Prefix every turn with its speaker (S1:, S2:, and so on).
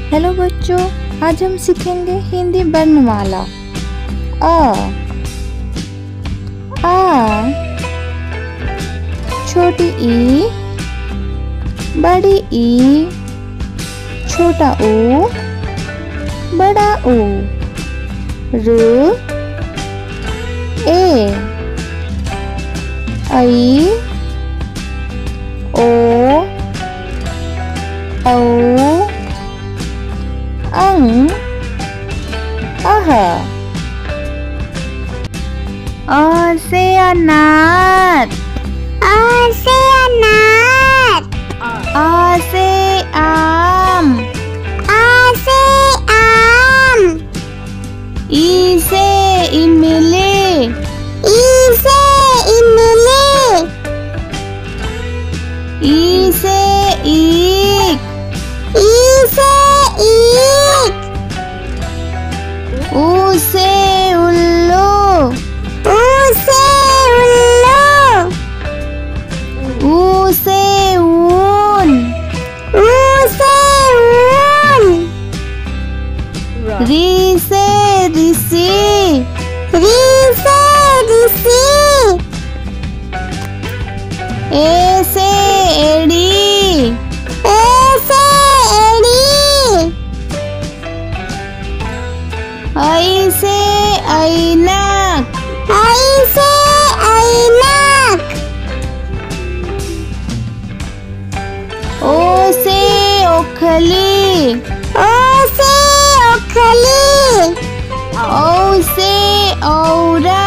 S1: Hello बच्चों, आज हम सीखेंगे हिंदी वर्णमाला। अ छोटी ई, बड़ी ई, छोटा ओ, बड़ा ओ। ऋ ए, ऐ, ओ, औ, अं, अह। अ से अनार,
S2: अ से अनार।
S1: आ से आम,
S2: आ से आम।
S1: ई से इमली,
S2: ई से इमली।
S1: ई से ईख,
S2: ई से ईख।
S1: ऊ से उल्लू,
S2: ऊ से उल्लू।
S1: ऊ से ऊन,
S2: ऊ से ऊन।
S1: री से ऋषि,
S2: री से ऋषि।
S1: ए से एड़ी,
S2: ए से एड़ी।
S1: ऐ से ऐनक,
S2: ऐ से ऐनक।
S1: ओ से ओखली,
S2: ओ से ओखली।
S1: औ से औरा,